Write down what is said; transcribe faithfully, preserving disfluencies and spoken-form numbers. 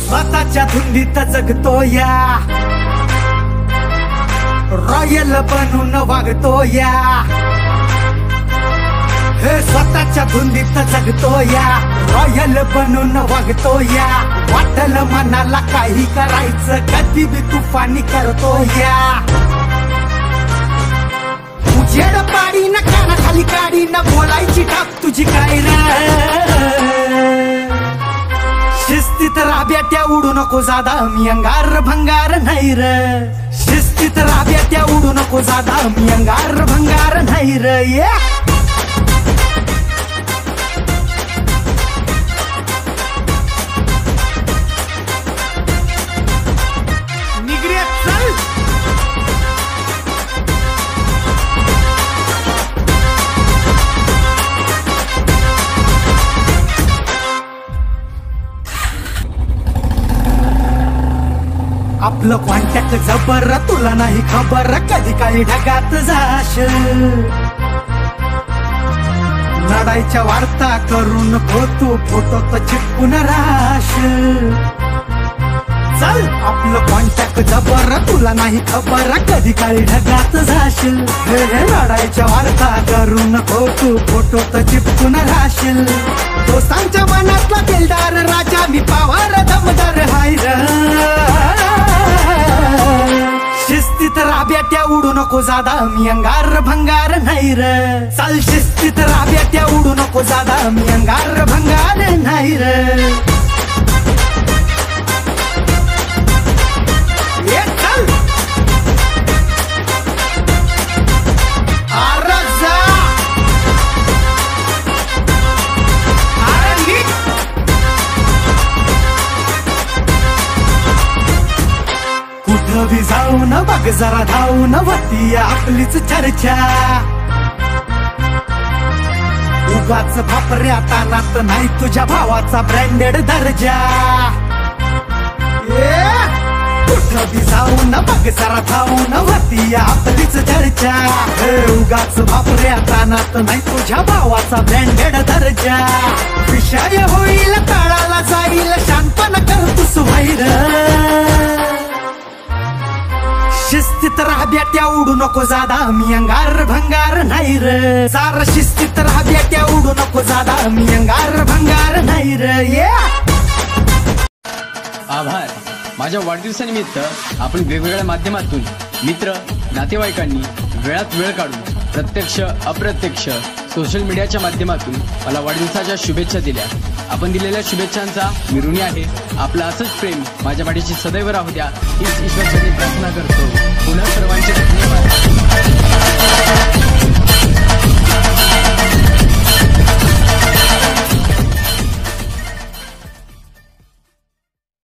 स्वतःच्या धुंदीत जगतो या, रॉयल बनून वागतो या, हे स्वतःच्या धुंदीत जगतो या, रॉयल बनून वागतो या, वाटल मनाला काही करायचं कधी बी तुफानी करतो या, उजेड पाडी न कानाखाली काढी न बोलायची टाप तुझी काय रे, शिस्तीत राब्याट्या उडू नको जादा मी अंगार भंगार नाही रे, शिस्तीत राब्याट्या उडू नको जादा मी अंगार भंगार नाही रे. आपलं कॉन्टॅक्ट जबर तुला नाही खबर कधी काही ढगात जाशील, लढाईच्या वार्ता करून फोटो फोटो तर चिपकून राहशील. चल आपलं कॉन्टॅक्ट जबर तुला नाही खबर कधी काही ढगात जाशील, हे लढाईच्या वार्ता करून फोटो फोटो तर चिपकून राहशील. दोस्तांच्या मनातला दिलदार राजा मी पावार दमदार हाय रे, शिस्तीत राब्याट्या उडू नको जादा मी अंगार भंगार नाही रे, चाल शिस्तीत राब्याट्या उडू नको जादा मी अंगार भंगार नाही रे. ये चल अरे जा अरे नीट कुठं भी जाऊन बघ जरा धावून वती आपलीच चर्चा, उगाच भापऱ्या तानात नाही तुझ्या भावाचा ब्रँडेड दर्जा. कुठं भी जाऊन बघ जरा धावून वती आपलीच चर्चा, उगाच भापऱ्या तानात नाही तुझ्या भावाचा ब्रँडेड दर्जा. विषय होईल तळाला जाईल शांतपणा कर तू सुभाईर, शिस्तीत राब्याट्या उडू नको जादा मी अंगार भंगार नाही रे, सार शिस्तीत राब्याट्या उडू नको जादा मी अंगार भंगार नाही रे. आभार. माझ्या वाढदिवसानिमित्त आपण वेगवेगळ्या माध्यमातून मित्र नातेवाईकांनी वेळात वेळ काढून प्रत्यक्ष अप्रत्यक्ष सोशल मीडियाच्या माध्यमातून मला वाढदिवसाच्या शुभेच्छा दिल्या. आपण दिलेल्या शुभेच्छांचा मी ऋणी आहे. आपलं असंच प्रेम माझ्या पाठीशी सदैव राहू द्या हीच ईश्वराची प्रार्थना करतो. पुन्हा सर्वांचे धन्यवाद.